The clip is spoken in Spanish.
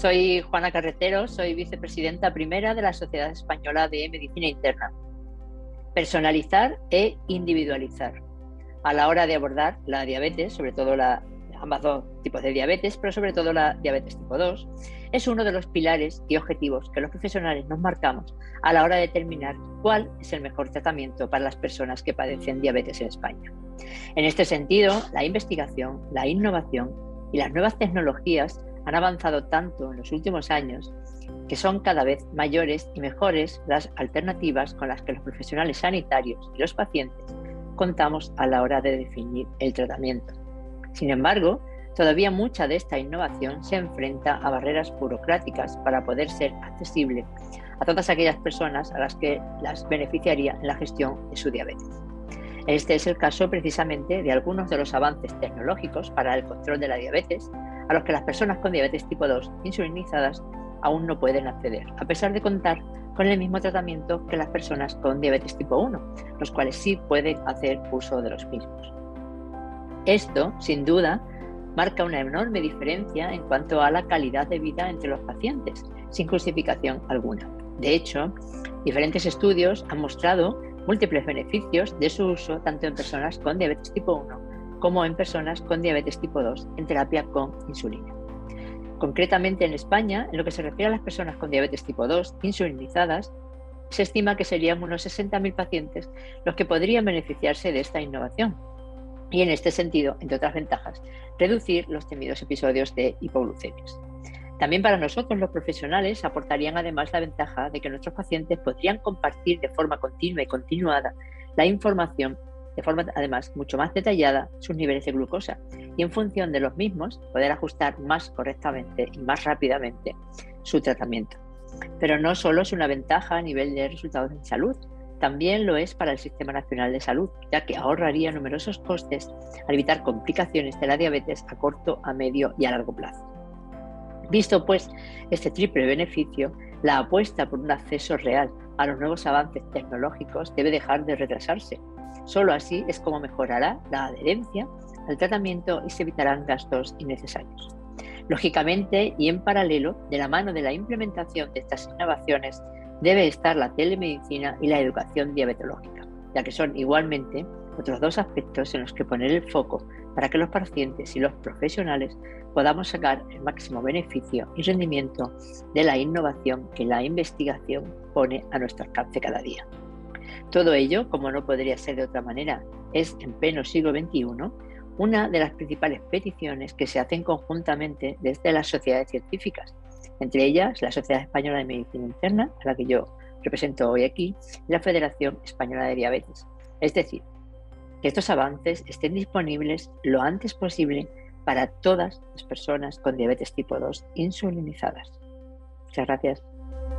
Soy Juana Carretero, soy vicepresidenta primera de la Sociedad Española de Medicina Interna. Personalizar e individualizar a la hora de abordar la diabetes, sobre todo ambas dos tipos de diabetes, pero sobre todo la diabetes tipo 2, es uno de los pilares y objetivos que los profesionales nos marcamos a la hora de determinar cuál es el mejor tratamiento para las personas que padecen diabetes en España. En este sentido, la investigación, la innovación y las nuevas tecnologías han avanzado tanto en los últimos años que son cada vez mayores y mejores las alternativas con las que los profesionales sanitarios y los pacientes contamos a la hora de definir el tratamiento. Sin embargo, todavía mucha de esta innovación se enfrenta a barreras burocráticas para poder ser accesible a todas aquellas personas a las que las beneficiaría en la gestión de su diabetes. Este es el caso precisamente de algunos de los avances tecnológicos para el control de la diabetes a los que las personas con diabetes tipo 2 insulinizadas aún no pueden acceder, a pesar de contar con el mismo tratamiento que las personas con diabetes tipo 1, los cuales sí pueden hacer uso de los mismos. Esto, sin duda, marca una enorme diferencia en cuanto a la calidad de vida entre los pacientes, sin justificación alguna. De hecho, diferentes estudios han mostrado múltiples beneficios de su uso tanto en personas con diabetes tipo 1 como en personas con diabetes tipo 2 en terapia con insulina. Concretamente en España, en lo que se refiere a las personas con diabetes tipo 2 insulinizadas, se estima que serían unos 60.000 pacientes los que podrían beneficiarse de esta innovación. Y en este sentido, entre otras ventajas, reducir los temidos episodios de hipoglucemias. También para nosotros los profesionales aportarían además la ventaja de que nuestros pacientes podrían compartir de forma continua y continuada la información de forma además mucho más detallada sus niveles de glucosa y en función de los mismos poder ajustar más correctamente y más rápidamente su tratamiento. Pero no solo es una ventaja a nivel de resultados en salud, también lo es para el Sistema Nacional de Salud, ya que ahorraría numerosos costes al evitar complicaciones de la diabetes a corto, a medio y a largo plazo. Visto pues este triple beneficio, la apuesta por un acceso real a los nuevos avances tecnológicos debe dejar de retrasarse. Solo así es como mejorará la adherencia al tratamiento y se evitarán gastos innecesarios. Lógicamente y en paralelo, de la mano de la implementación de estas innovaciones, debe estar la telemedicina y la educación diabetológica, ya que son igualmente otros dos aspectos en los que poner el foco para que los pacientes y los profesionales podamos sacar el máximo beneficio y rendimiento de la innovación que la investigación pone a nuestro alcance cada día. Todo ello, como no podría ser de otra manera, es en pleno siglo XXI una de las principales peticiones que se hacen conjuntamente desde las sociedades científicas, entre ellas la Sociedad Española de Medicina Interna, a la que yo represento hoy aquí, y la Federación Española de Diabetes. Es decir, que estos avances estén disponibles lo antes posible para todas las personas con diabetes tipo 2 insulinizadas. Muchas gracias.